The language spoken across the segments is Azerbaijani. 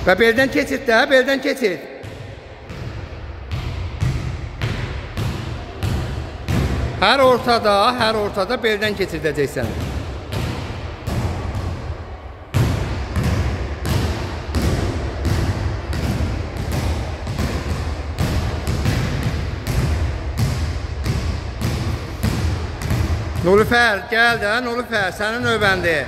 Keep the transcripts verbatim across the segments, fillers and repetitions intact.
Və beldən keçir də, beldən keçir. Hər ortada, hər ortada beldən keçirdəcəksən. Nilüfer, gəl də, Nilüfer, sənin növbəndir.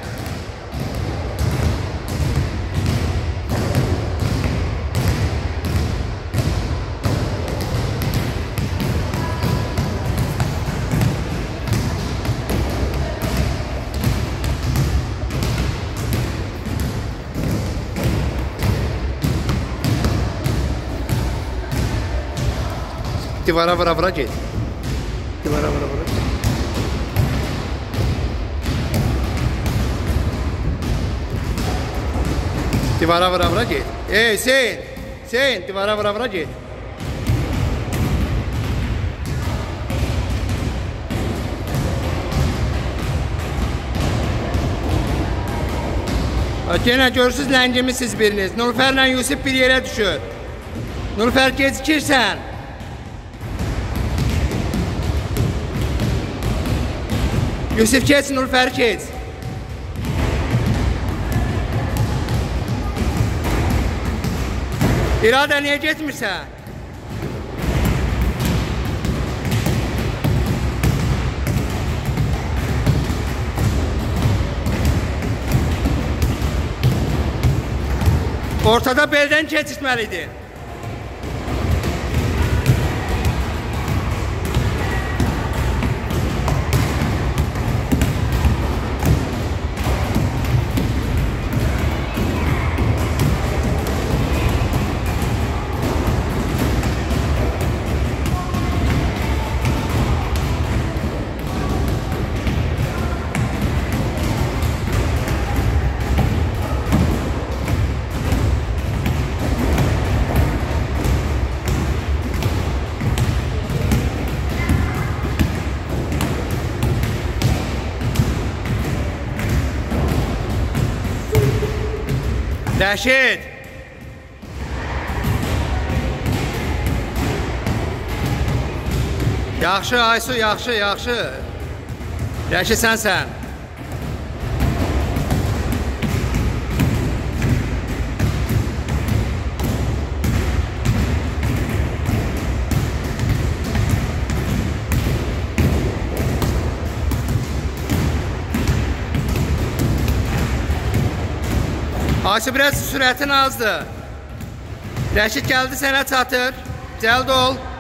Divara vura vura get. Divara vura vura. Divara vura vura get. Ey Hüseyin, Hüseyin, divara vura vura get. Yenə görürsünüz, ləngimisiniz biriniz. Nilüferlə Yusuf bir yerə düşür. Nilüfer gecikirsən. Yusuf keç, Nilüfer keç. İradə, niyə getmirsən? Ortada beldən keçirtməlidir. Rəşid! Yaxşı, Aysu, yaxşı, yaxşı. Rəşid, sənsən. Aysu, biraz sürətin azdır. Rəşid gəldi, sənə çatır. Cəld ol.